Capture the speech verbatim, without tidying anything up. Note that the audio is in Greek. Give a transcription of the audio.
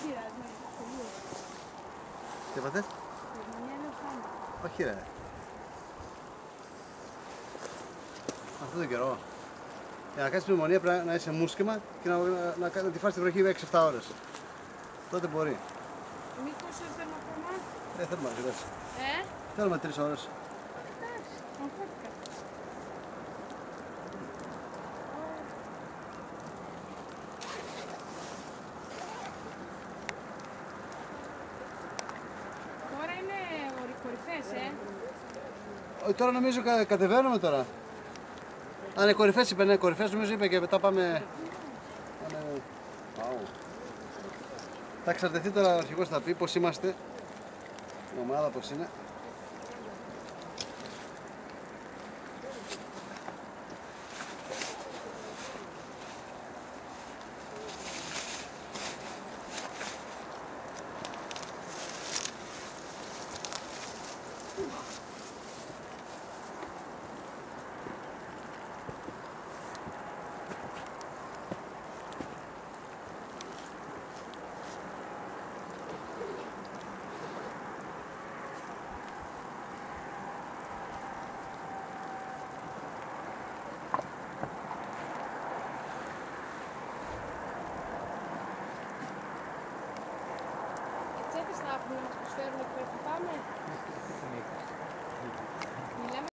Τι είπατε? Όχι ρε. Αυτό τον καιρό. Για να κάνεις πνευμονία πρέπει να είσαι μουσκεμα και να, να, να, να τη φας τη βροχή έξι εφτά ώρες. Τότε μπορεί. Μήπως θέλουμε ακόμα? Ε, θέλουμε αρκετές. Ε? Θέλουμε τρεις ώρες. Εντάξει, κομφόρτικα. Τώρα είναι κορυφές, ε? Όχι, τώρα νομίζω κα, κατεβαίνουμε τώρα. Αν είναι κορυφές είπε, ναι, κορυφές νομίζω είπε και μετά πάμε... πάμε... Wow. Θα εξαρτηθεί τώρα ο αρχηγός θα πει πώς είμαστε. Η ομάδα πώς είναι. Τσέπες θα έχουμε να μας προσφέρουν εκεί που πάμε.